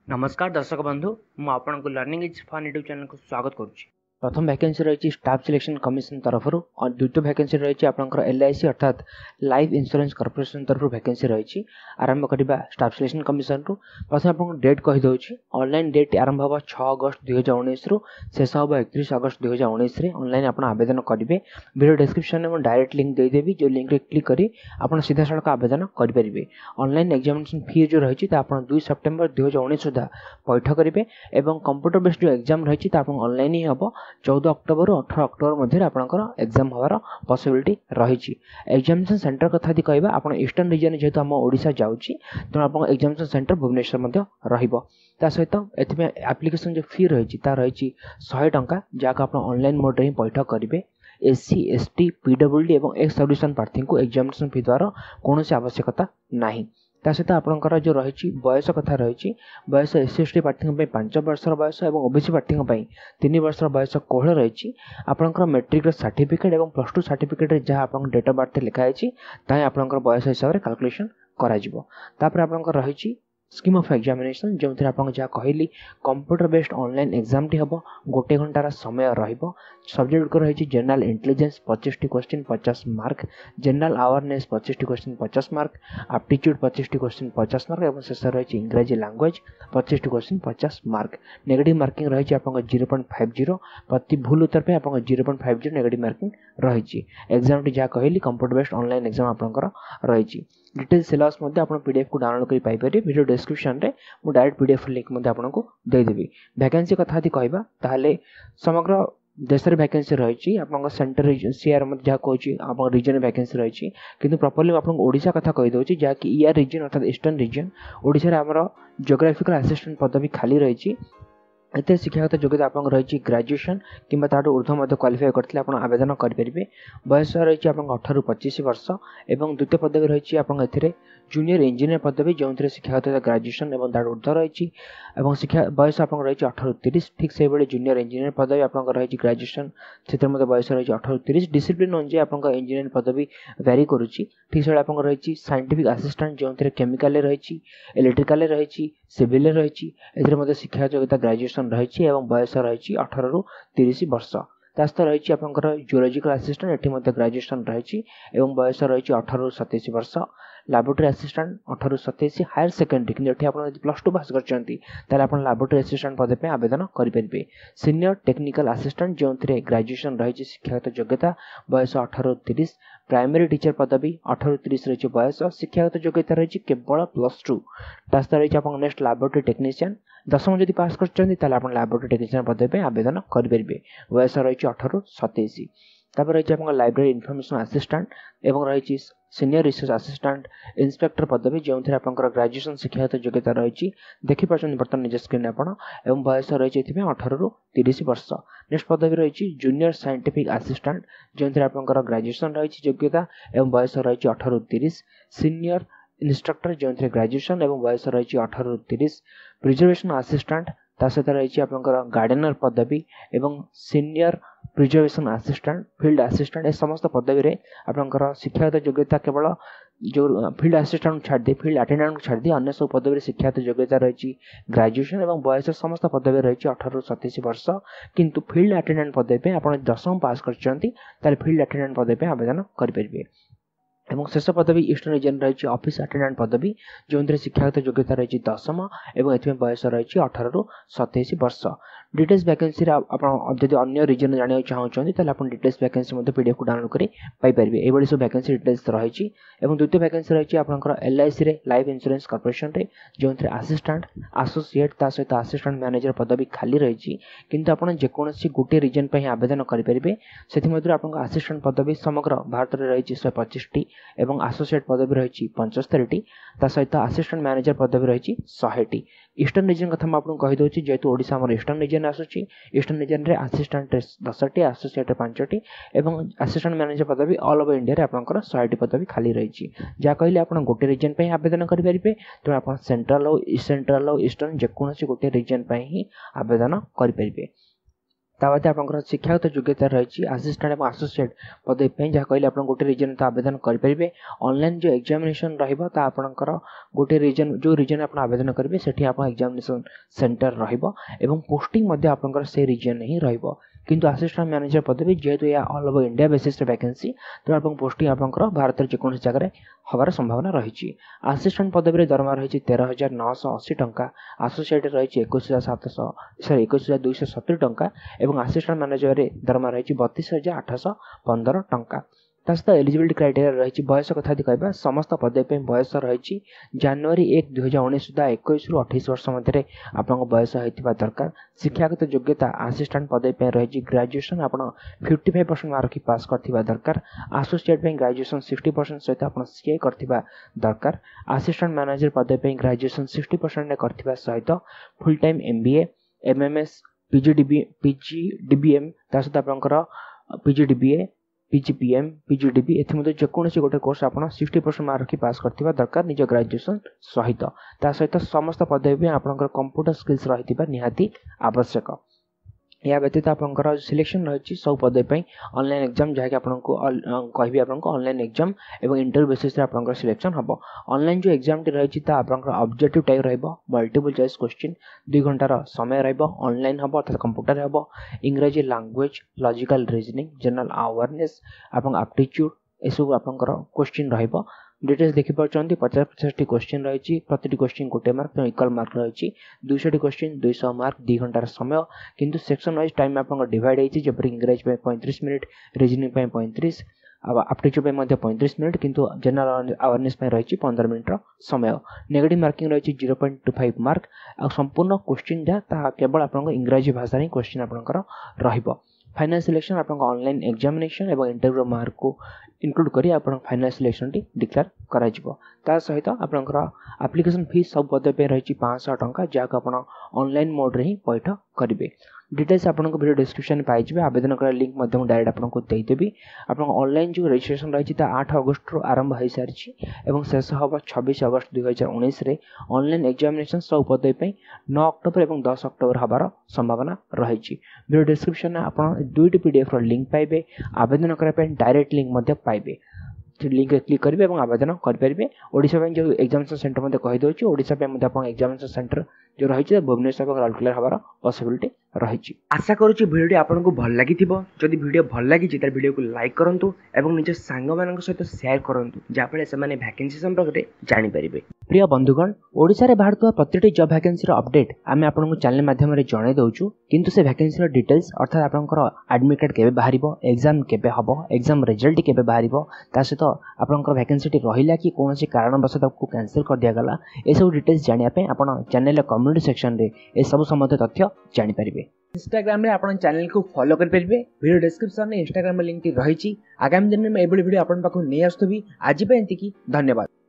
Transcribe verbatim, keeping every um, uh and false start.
नमस्कार दर्शक बंधु मु आपन को learning is fun YouTube channel को स्वागत करुच्ची। प्रथम वैकेंसी रही स्टाफ सिलेक्शन कमिशन तरफ और द्वितीय वैकेंसी रही आपंकर एलआईसी अर्थात लाइफ इंश्योरेंस कॉर्पोरेशन तरफ वैकेंसी रही आरंभ करवा स्टाफ सिलेक्शन कमिशन रु प्रथम आपको डेट कहीदे ऑनलाइन डेट आरंभ हम छह अगस्त दुई हजार उन्नीस रु शेष हम एकतीस अगस्त दुई हजार उन्नीस ऑनलाइन आप आवेदन करेंगे। वीडियो डिस्क्रिप्शन में डायरेक्ट लिंक देदेवी जो लिंक रे क्लिक करी आप सीधा सड़क आवेदन करेंगे। ऑनलाइन एग्जामिनेशन फी जो रही दुई सेप्टेम्बर दुई हजार उन्नीस सुधा पैठ करेंगे और कंप्यूटर बेस्ड जो एग्जाम रही ऑनलाइन ही हम चौदह अक्टोबर अठारह अक्टोबर मध्य आपंकर एग्जाम हमार पॉसिबिलिटी रही। एग्जामिनेशन सेंटर कथा यदि कहबा आप ईस्टर्न रीजन जेहेतु आम ओडिशा जाउची तेणु आप एग्जामिनेशन सेंटर भुवनेश्वर मध्य रहिबो। ता सहित एथिमे एप्लिकेशन जो फी रही रही सौ टंका जहाँ आप ऑनलाइन मोड रे पैठ करेंगे। एससी एसटी पीडब्ल्यूडी और एक्स सर्विसन प्रार्थी को एग्जामिनेशन फी द्वारा कौन आवश्यकता नहीं। ता सहित आपंकर जो रही बयस कथा रही बयस एससी एसटी प्रार्थी पांच वर्षर बयस और ओबीसी प्रार्थी तीन वर्षर बयस कोहल रही आपंकर मेट्रिक सर्टिफिकेट और प्लस टू सर्टिफिकेट जहाँ आप डेट ऑफ बर्थ लिखाई ताई आपंकर बयस हिसाब से कैलकुलेशन कर आपंकर रही स्कीम ऑफ एग्जामिनेशन जो थे आप जहाँ कहली कंप्यूटर बेस्ड ऑनलाइन एग्जाम टी हम गोटे घंटार समय रहिबो। सब्जेक्ट को रही जनरल इंटेलिजेंस पच्चीस टी क्वेश्चन पचास मार्क, जनरल अवेयरनेस पच्चीस टी क्वेश्चन पचास मार्क, एप्टीट्यूड पच्चीस टी क्वेश्चन पचास मार्क और शेष रही इंग्राजी लैंग्वेज पच्चीस टी क्वेश्चन पचास मार्क। नेगेटिव मार्किंग रही आप जीरो पॉइंट फाइव जीरो प्रति भूल उत्तर पे आप zero point five zero negative marking रही। एग्जाम टी जहाँ कहली कंप्यूटर बेस्ड ऑनलाइन एग्जाम आपंकर रही। डिटेल सिलेबस मध्य आप पीडीएफ को डाउनलोड कर पाइपर। वीडियो डिस्क्रिप्शन रे मु डायरेक्ट पीडीएफ लिंक मध्य आपको देदेवी। वैकेंसी कथा यदि कहबा ताहले समग्र देश में वैकेंसी रही आप सेंटर सीआर जहाँ कहूँ आप रिजन वैकेंसी रही कि प्रॉपर्ली आपको ओडिशा कथा कहीदे जहाँकि ईआर रिजन अर्थात ईस्टर्न रिजन ओडिशा आमर जियोग्राफिकल असिस्टेंट पदवी खाली रही। एत शिक्षागत योग्यता आप रही ग्रेजुएशन कि ऊर्ध्व मध्य क्वालिफाई करते आप आवेदन करेंगे। बयस रही आप अठारह पच्चीस वर्ष और द्वितीय पदवी रही आप जूनियर इंजीनियर पदवी जो थे शिक्षागत ग्रेजुएशन और तार ऊर्ध्व रही शिक्षा बयस आप रही अठारह तीस ठीक से भाई जूनियर इंजीनियर पदवी आप रही ग्रेजुएशन से बयस रही अठारह तीस डिसिप्लिन अनुसार आप इंजीनियर पदवी वैरी करुच्ची। ठीक से आप रही साइंटिफिक असिस्टेंट जो थे केमिकल रही इलेक्ट्रिकल रही सिविल रही शिक्षागत योग्यता ग्रेजुएशन रही बयस रही अठारह रु तीस वर्ष। तास्त रही आपंकर जियोलॉजिकल असिस्टेंट ये ग्रेजुएशन रही बयस रही अठारह रु सतैश वर्ष। लैबोरेटरी असिस्टेंट अठारह सतैश हायर सेकेंडरी कि आप प्लस टू पास कर लैबोरेटरी असिस्टेंट पद पे आवेदन करेंगे। सीनियर टेक्निकल असिस्टेंट जो थे ग्रेजुएशन रही शिक्षागत योग्यता बयस अठारह तीस। प्राइमरी टीचर पदवी अठारह तीस रही बयस शिक्षागत योग्यता रही केवल प्लस टू। तास्त रही आप नेक्स्ट लैबोरेटरी टेक्नीशियन दशम जदि पास कर लैबोरेटरी टेक्नीशियन पदवी पे आवेदन करेंगे। बयस रही अठारह सतैश। तापर रही आप लाइब्रेरी इनफॉरमेशन असिस्टेंट एवं रही सीनियर रिसर्च असिस्टेंट इंस्पेक्टर पदवी जो थे आप ग्रेजुएशन शिक्षागत योग्यता रही देखिपार बर्तमान निज स्क्रीन आप बयस रही अठारह रु तीस वर्ष। नेक्स्ट पदवी रही जूनियर साइंटिफिक असिस्टेंट जो थे आप ग्रेजुएशन रही योग्यता और बयस रही अठारह तीस। सीनियर इंस्ट्रक्टर जो थे ग्रेजुएशन और बयस रही अठारह तीस। प्रिजर्वेशन असिस्टेंट ता सहित रही आपंकर गार्डेनर पदवी एवं senior preservation assistant field assistant ए समस्त पदवी रे आपंकर शिक्षागत योग्यता केवल जो फील्ड असिस्टेंट छाड़ दी फील्ड अटेंडेंट को छाड़ दी अन्य सब पदवी शिक्षागत योग्यता रही ग्रेजुएशन और बयस समस्त पदवी रही अठारह सतैश वर्ष। किंतु फील्ड अटेंडेंट पदवी पे आप दशम पास कर फील्ड अटेंडेंट पदवी पे आवेदन करेंगे। एवं शेष पदवी ईस्टर्न रीजन रही ऑफिस अटेंडेंट पदवी जो थे शिक्षागत योग्यता रही दशम और ए बयस रही अठारह रु सतैश वर्ष। डिटेल्स वैकेंसी जब अन्य रीजन जानना चाहते आप डिटेल्स वैकेंसी पीडीएफ को डाउनलोड कर पाइपर। ये सब वैकेंसी डिटेल्स रही द्वितीय वैकेंसी रही आपंकर एलआईसी रे लाइफ इंश्योरेंस कॉर्पोरेशन रे जो थे असिस्टेंट एसोसिएट ता सहित असिस्टेंट मैनेजर पदवी खाली रही किंतु आप जेकोसी गोटे रीजन पर आवेदन करेंगे। से आप असिस्टेंट पदवी समग्र भारत में रही शहे पच्चीस टी एवं एसोसिएट पदवी रही पंचस्तरी टी ता सहित असिस्टेंट मैनेजर पदवी रही शहे टी। ईस्टर्न रीजन कथा आपको कहीदे जेहेतु ओडिशा आम ईस्टर्न रीजन आसूची ईस्टर्न रीजन रे असिस्टेंट दस टी एसोसिएट पांच टी एवं असिस्टेंट मैनेजर पदवी ऑल ओवर इंडिया आपंकर शहे टी पदवी खाली रही। जहाँ कहले आप गोटे रीजन पर आवेदन करेंगे तेणु आप सेंट्रल हो सेंट्रल हो ईस्टर्न जेकोसी गोटे रीजन पर ही आवेदन करेंगे। ताबाद आपंकर शिक्षागत योग्यता रही असिस्टेंट और एसोसिएट पदवी जहाँ कहले आप गोटे रीजन तो आवेदन करेंगे। ऑनलाइन जो एग्जामिनेशन रहा आपंकर गोटे रीजन जो रीजन आप आवेदन करेंगे से एग्जामिनेशन सेंटर रहिबो एवं पोस्टिंग मध्य आपंकर से रीजन ही रहिबो। किंतु असिस्टेंट मैनेजर पदवी जेहेतु या all over India basis vacancy तो आप पोस्टिंग आपंकर भारत जेकोसी जगह हबार संभावना रही। असिस्टेंट पदवी दरमा रही तेरह हजार नौश अशी टंका, एसोसिएट रही एक हजार सातश सरी एक हजार दुईश सतुरी टंका और असिस्टेंट मैनेजर दरमा रही बतीस हजार आठश पंदर टंका। ता सहित एलिजिबिलिटी क्राइटेरिया रही बयस कथा कहवा समस्त पदवी बयस रही जनवरी एक दुई हजार उन्नीस सुधा इक्कीस रु अठाईस वर्ष मध्य आप बयस होता दरकार। शिक्षागत योग्यता असिस्टेंट पदवी रही ग्रेजुएशन आप फिफ्टी फाइव परसेंट मार्क की पास करथिबा दरकार। एसोसिएट ग्रेजुएशन सिक्सटी परसेंट सहित आप सीए करथिबा दरकार। असिस्टेंट मैनेजर पदवी ग्रेजुएशन सिक्सटी परसेंट करथिबा सहित full time MBA MMS PGDB PGDBM ता सहित आपनकर पीजीडीबीए पीजीपीएम पीजीडीबी एथि जेकोसी गोटे कोर्स आप सिक्सटी परसेंट मार्क की पास करथिबा दरकार निज ग्रेजुएशन सहित। ता सहित समस्त पदवी आपनकर कंप्यूटर स्किल्स रहिथिबा निहाती आवश्यक। या व्यतीत आपंकर सिलेक्शन रही सब पदवी ऑनलाइन एग्जाम जहाँकि आपको कहबी आपको ऑनलाइन एग्जाम और इंटरव्यू बेसिस आपंकर सिलेक्शन हम। ऑनलाइन जो एग्जाम टी रही आपंकर ऑब्जेक्टिव टाइप रहिबो, मल्टीपल चॉइस क्वेश्चन दुई घंटार समय रहिबो, ऑनलाइन हम अर्थात कंप्यूटर हम, इंग्रजी language logical reasoning general awareness आप एप्टीट्यूड एसबू आपंकर क्वेश्चन रहिबो। डिटेल्स देखिपारे पचास पचास टी क्वेश्चन रही प्रति क्वेश्चन गोटे मार्क तो इक्वल मार्क रही दुईश टी क्वेश्चन दुईश मार्क दु घंटार समय किंतु सेक्शन वाइज टाइम आप डिवाइड होती जपर इंग्रजी पैंतीस मिनिट रिजनिंग पैंतीस एप्टीट्यूड पैंतीस मिनिट किंतु जनरल अवेयरनेस रही पंद्रह मिनिट समय। नेगेटिव मार्किंग रही zero point two five mark आ संपूर्ण क्वेश्चन जहाँ केवल आप इंग्रजी भाषा ही क्वेश्चन आपंकर रहिबो। फाइनल सिलेक्शन आप ऑनलाइन एग्जामिनेशन और इंटरव्यू मार्क को इंक्लूड करी आप फाइनल सिलेक्शन टी डिक्लेयर करा जिवो। ता सहित आपनकर एप्लिकेशन फीस सब पदवी रही पाँच सौ टंका जहाँ आप ऑनलाइन मोड रे ही पैठ करेंगे। डिटेल्स आपको वीडियो डिस्क्रिप्शन पाइबे। आवेदन कर लिंक डायरेक्ट आपको देदेवी। आप ऑनलाइन जो रजिस्ट्रेशन रही आठ अगस्ट रु आरंभ हो सारी और शेष हम छब्बीस अगस्त दुई हजार उन्नीस ऑनलाइन एग्जामिनेशन सब पदवी नौ अक्टोबर और दस अक्टोबर हबार संभावना रही। वीडियो डिस्क्रिप्शन में आप दुईट पीडीएफ लिंक पाइबे। आवेदन करने डायरेक्ट लिंक पाइबे। लिंक क्लिक करेंगे और आवेदन करेंगे। ओडिशा जो एग्जामिनेशन सेंटर मध्य कहीदे ओडिशा एग्जामिनेशन सेंटर जो रही भुवनेश्वर और राउरकेला हबार पॉसिबिलिटी रही। आशा करुँच वीडियो आपको भल लगी। जदि वीडियो भल लगी तार वीडियो को लाइक करूँ और निज सांग मान सहित शेयर करूँ जहाँफल से वैकेंसी संपर्क में जानीपर। प्रिय बंधुगण ओडिशा रे बाहर प्रति जॉब वैकेंसी अपडेट आम आपको चैनल माध्यम जन दौचु किंतु से वैकेंसी डिटेल्स अर्थात आपंकर एडमिट कार्ड केबे बाहर एग्जाम केबे हम एग्जाम रिजल्ट केबे बाहर ता सहित आपंकर वैकेंसी रहा कि कौन कारणवश आपको कैंसिल कर दिगला ये सब डिटेल्स जानापी आप चैनल कम्युनिटी सेक्शन रे ये सब संबंध तथ्य जानीपर। इंस्टाग्राम रे आपण चैनल को फॉलो कर परिबे। वीडियो डिस्क्रिप्शन में इंस्टाग्राम लिंक रही। आगामी दिन में एभली वीडियो आपण पाखु नै आस्तबी। आज पे एंती की धन्यवाद।